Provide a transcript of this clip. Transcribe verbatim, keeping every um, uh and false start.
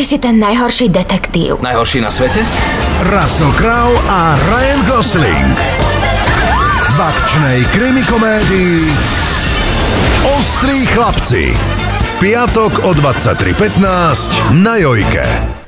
si ten najhorší detektív. Najhorší na svete? Russell Crowe a Ryan Gosling. V akčnej krimikomédii Ostrí chlapci. V piatok o dvadsaťtri pätnásť na Jojke.